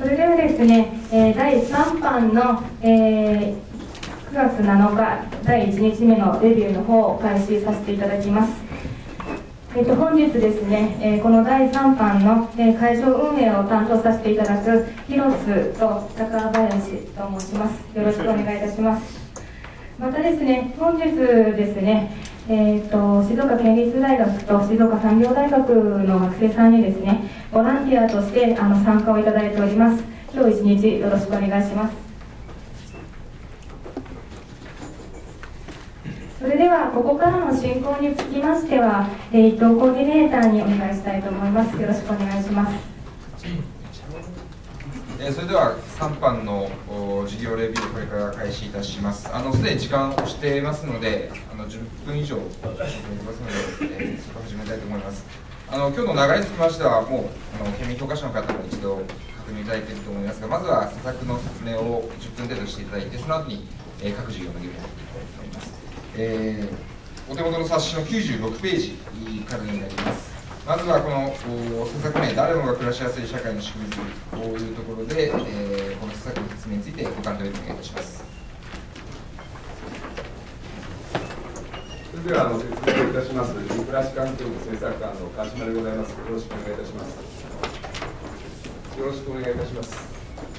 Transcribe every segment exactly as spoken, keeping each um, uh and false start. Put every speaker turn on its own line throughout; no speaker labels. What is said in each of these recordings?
それではですね、えー、だいさん版の、えー、くがつなのかだいいちにちめのレビューの方を開始させていただきます。えっと、本日ですね、えー、このだいさん版の、えー、会場運営を担当させていただく広津と高林と申します。よろしくお願いいたします。またですね、本日ですね、えー、と静岡県立大学と静岡産業大学の学生さんにですね、ボランティアとしてあの参加をいただいております。今日一日よろしくお願いします。それではここからの進行につきましては、えー、伊藤コーディネーターにお願いしたいと思います。よろしくお願いします。
えー、それではさん版の事業レビューこれから開始いたします。あのすでに時間を押していますので、あのじゅっぷん以上やってますので、えー、そこ始めたいと思います。あの今日の流れにつきましてはもうあの県民教科書の方も一度確認いただいていると思いますが、まずは施策の説明をじゅっぷん程度していただいて、その後に、えー、各事業の議論をしていきたいと思います。えー、お手元の冊子のきゅうじゅうろくページからになります。まずはこの施策名、誰もが暮らしやすい社会の仕組み作りというところで、えー、この施策の説明についてご鑑討をお願いいたします。
それではあの説明いたします、暮らし環境の政策官の川島でございます。よろしくお願いいたします。よろしくお願いいたします。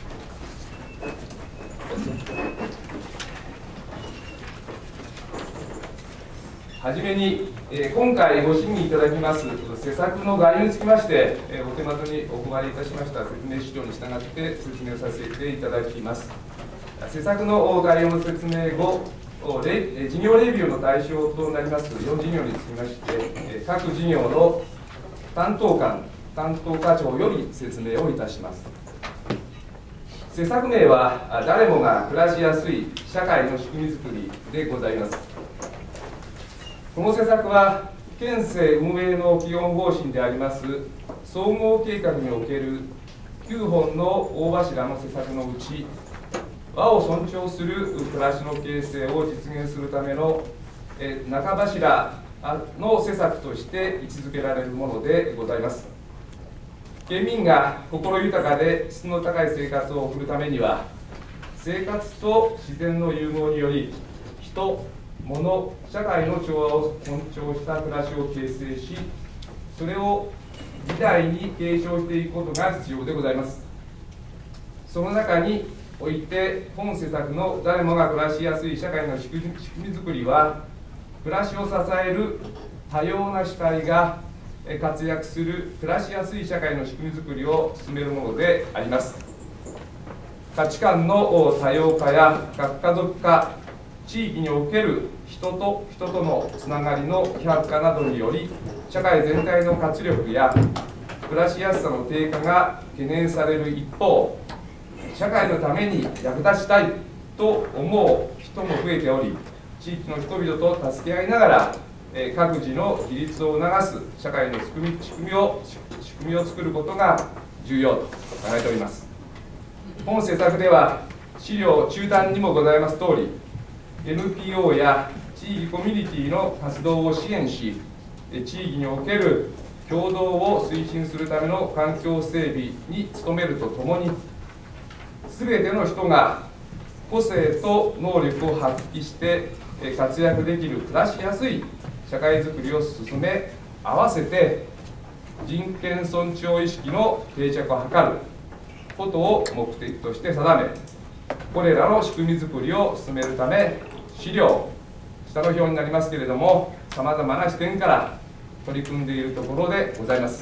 はじめに、えー、今回ご審議いただきます施策の概要につきまして、えー、お手元にお配りいたしました説明資料に従って説明させていただきます。施策の概要の説明後、レ事業レビューの対象となりますよん事業につきまして、えー、各事業の担当官、担当課長より説明をいたします。施策名は誰もが暮らしやすい社会の仕組みづくりでございます。この施策は県政運営の基本方針であります総合計画におけるきゅうほんの大柱の施策のうち、和を尊重する暮らしの形成を実現するためのえ中柱の施策として位置づけられるものでございます。県民が心豊かで質の高い生活を送るためには、生活と自然の融合により人、物、社会の調和を尊重した暮らしを形成し、それを時代に継承していくことが必要でございます。その中において本施策の誰もが暮らしやすい社会の仕組みづくりは、暮らしを支える多様な主体が活躍する暮らしやすい社会の仕組みづくりを進めるものであります。価値観の多様化や核家族化、地域における人と人とのつながりの希薄化などにより、社会全体の活力や暮らしやすさの低下が懸念される一方、社会のために役立ちたいと思う人も増えており、地域の人々と助け合いながら、え各自の自立を促す社会の仕組み、仕組みを仕組みを作ることが重要と考えております。本施策では資料中段にもございますとおり、エヌピーオー や地域コミュニティの活動を支援し、地域における共同を推進するための環境整備に努めるとともに、すべての人が個性と能力を発揮して活躍できる暮らしやすい社会づくりを進め、合わせて人権尊重意識の定着を図ることを目的として定め、これらの仕組みづくりを進めるため、資料、下の表になりますけれども、さまざまな視点から取り組んでいるところでございます。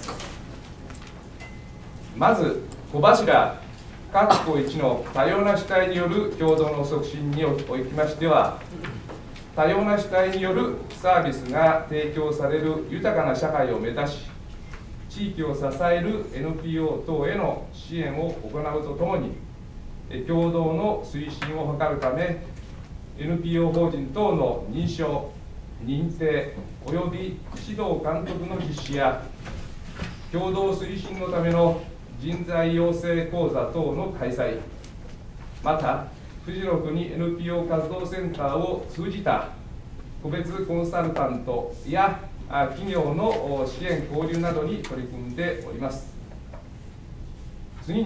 まず、小柱、括弧いちの多様な主体による共同の促進におきましては、多様な主体によるサービスが提供される豊かな社会を目指し、地域を支える エヌピーオー 等への支援を行うとともに、共同の推進を図るため、エヌピーオー 法人等の認証、認定および指導監督の実施や、共同推進のための人材養成講座等の開催、また、富士の国 エヌピーオー 活動センターを通じた個別コンサルタントや企業の支援交流などに取り組んでおります。次に、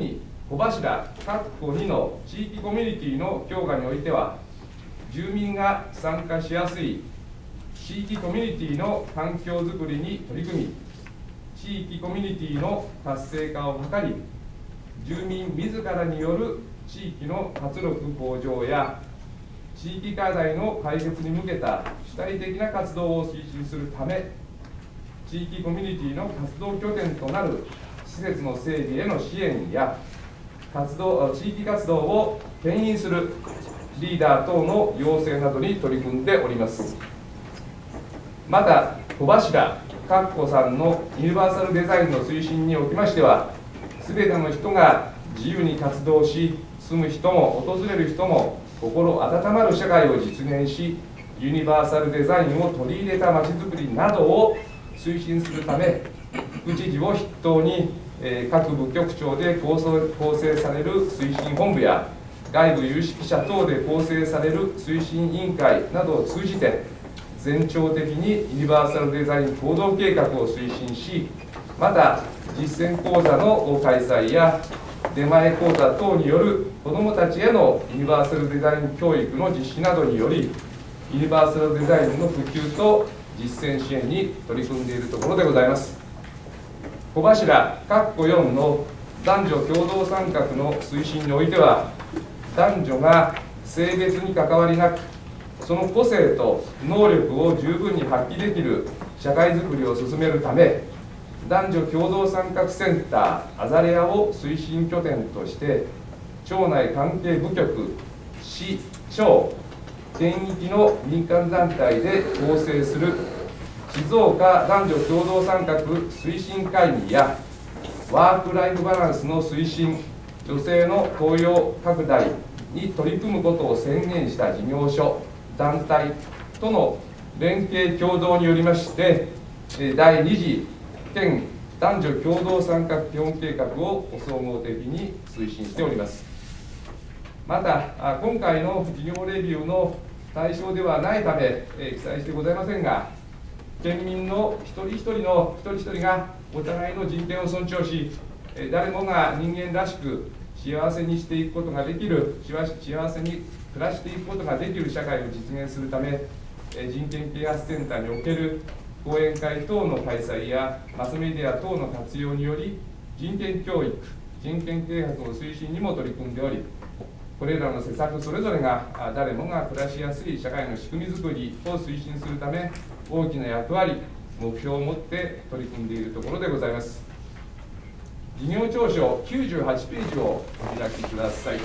小柱にの地域コミュニティの強化においては、住民が参加しやすい地域コミュニティの環境づくりに取り組み、地域コミュニティの活性化を図り、住民自らによる地域の活力向上や地域課題の解決に向けた主体的な活動を推進するため、地域コミュニティの活動拠点となる施設の整備への支援や、活動地域活動を牽引するリーダー等の養成などに取り組んでおります。また、小柱さんのユニバーサルデザインの推進におきましては、すべての人が自由に活動し、住む人も訪れる人も心温まる社会を実現し、ユニバーサルデザインを取り入れたまちづくりなどを推進するため、副知事を筆頭に、えー、各部局長で構想構成される推進本部や、外部有識者等で構成される推進委員会などを通じて、全庁的にユニバーサルデザイン行動計画を推進し、また実践講座の開催や出前講座等による子どもたちへのユニバーサルデザイン教育の実施などにより、ユニバーサルデザインの普及と実践支援に取り組んでいるところでございます。小柱よんの男女共同参画の推進においては、男女が性別に関わりなく、その個性と能力を十分に発揮できる社会づくりを進めるため、男女共同参画センターアザレアを推進拠点として、町内関係部局、市、町、県域の民間団体で構成する静岡男女共同参画推進会議や、ワークライフバランスの推進、女性の雇用拡大に取り組むことを宣言した事業所、団体との連携協働によりまして、だいに次県男女共同参画基本計画を総合的に推進しております。また、今回の事業レビューの対象ではないため、記載してございませんが、県民の一人一人の一人一人がお互いの人権を尊重し、誰もが人間らしく幸せにしていくことができる、幸せに暮らしていくことができる社会を実現するため、人権啓発センターにおける講演会等の開催やマスメディア等の活用により、人権教育、人権啓発の推進にも取り組んでおり、これらの施策それぞれが誰もが暮らしやすい社会の仕組みづくりを推進するため、大きな役割、目標を持って取り組んでいるところでございます。事業調書きゅうじゅうはちページをお開きください。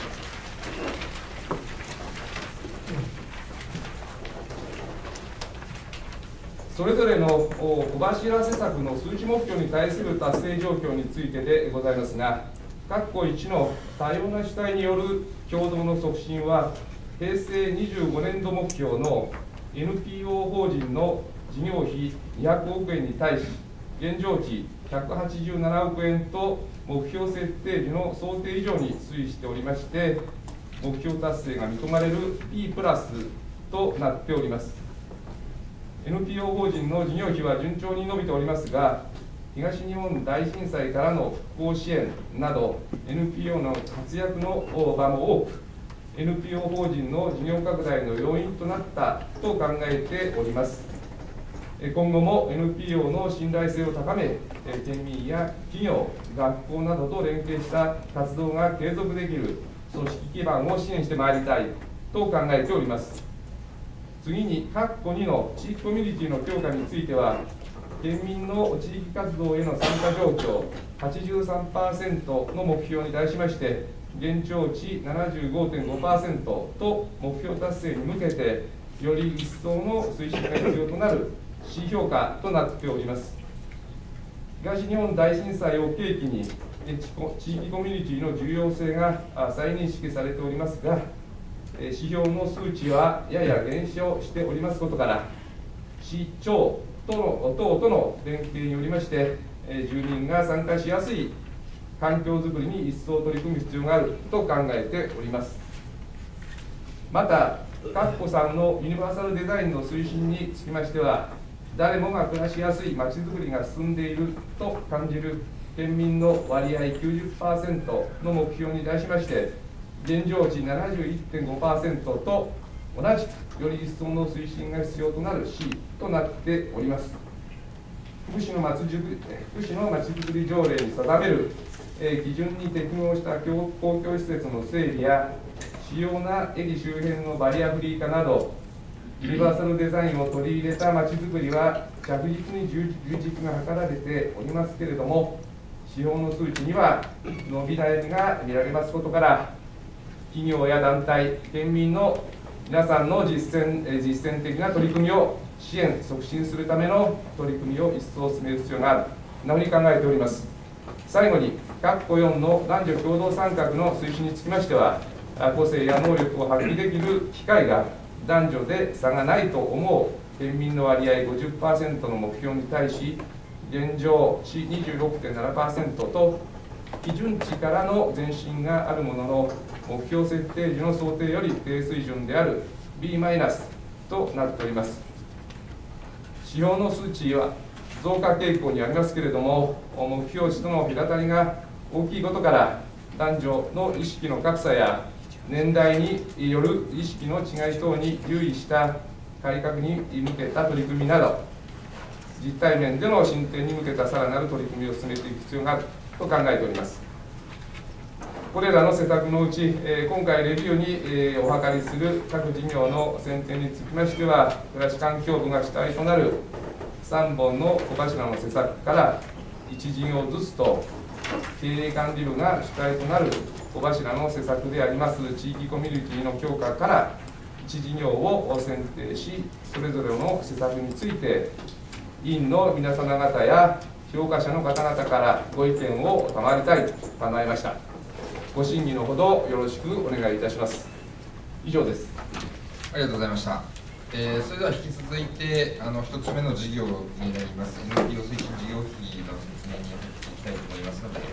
それぞれの小柱施策の数値目標に対する達成状況についてでございますが、括弧いちの多様な主体による共同の促進は、平成にじゅうごねん度目標の エヌピーオー 法人の事業費にひゃくおくえんに対し、現状値ひゃくはちじゅうななおくえんと目標設定時の想定以上に推移しておりまして、目標達成が見込まれる B プラスとなっております。エヌピーオー 法人の事業費は順調に伸びておりますが、東日本大震災からの復興支援など エヌピーオー の活躍の場も多く、 エヌピーオー 法人の事業拡大の要因となったと考えております。今後も エヌピーオー の信頼性を高め、県民や企業、学校などと連携した活動が継続できる組織基盤を支援してまいりたいと考えております。次に、括弧にの地域コミュニティの強化については、県民の地域活動への参加状況 はちじゅうさんパーセント の目標に対しまして、現状値 ななじゅうごてんごパーセント と目標達成に向けて、より一層の推進が必要となる C 評価となっております。東日本大震災を契機に、地域コミュニティの重要性が再認識されておりますが、指標の数値はやや減少しておりますことから、市町等の等との連携によりまして、住民が参加しやすい環境づくりに一層取り組む必要があると考えております。また、括弧さんのユニバーサルデザインの推進につきましては、誰もが暮らしやすいまちづくりが進んでいると感じる県民の割合 きゅうじゅっパーセント の目標に対しまして、現状値 ななじゅういってんごパーセント と同じくより一層の推進が必要となる シー となっております。福祉のまちづくり条例に定める、えー、基準に適合した公共施設の整備や、主要な駅周辺のバリアフリー化など、ユニバーサルデザインを取り入れたまちづくりは着実に充実が図られておりますけれども、指標の数値には伸び悩みが見られますことから、企業や団体、県民の皆さんの実践実践的な取り組みを支援、促進するための取り組みを一層進める必要がある、こんなふうに考えております。最後に、各雇用の男女共同参画の推進につきましては、個性や能力を発揮できる機会が男女で差がないと思う県民の割合 ごじゅっパーセント の目標に対し、現状値 にじゅうろくてんななパーセント と基準値からの前進があるものの、目標設定時の想定より低水準である ビーマイナス となっております。指標の数値は増加傾向にありますけれども、目標値との隔たりが大きいことから、男女の意識の格差や年代による意識の違い等に留意した改革に向けた取り組みなど、実態面での進展に向けたさらなる取り組みを進めていく必要があると考えております。これらの施策のうち、今回レビューにお諮りする各事業の選定につきましては、暮らし環境部が主体となるさんぼんの小柱の施策からいち事業ずつと、経営管理部が主体となる小柱の施策であります地域コミュニティの強化からいち事業を選定し、それぞれの施策について委員の皆様方や評価者の方々からご意見を賜りたいと考えました。ご審議のほどよろしくお願いいたします。以上です。
ありがとうございました。えー、それでは引き続いてあのひとつめの事業になります エヌピーオー 推進事業費の説明に入っていきたいと思いますので、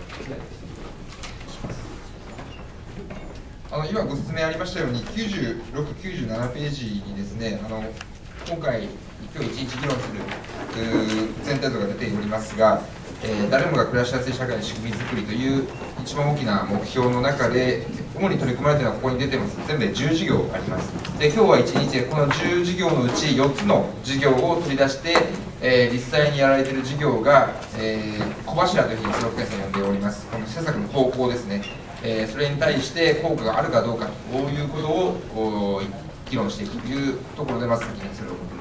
あの今ご説明ありましたようにきゅうじゅうろく、きゅうじゅうななページにですね、あの今回今日一日議論する全体像が出ておりますが、えー、誰もが暮らしやすい社会の仕組み作りという一番大きな目標の中で主に取り組まれているのはここに出てます。全部でじゅう事業あります。で今日はいちにちでこのじゅう事業のうちよっつの事業を取り出して、えー、実際にやられている事業が、えー、小柱というふうに鶴岡先生呼んでおります。この施策の方向ですね、えー、それに対して効果があるかどうかということを議論していくというところでまず先にそれを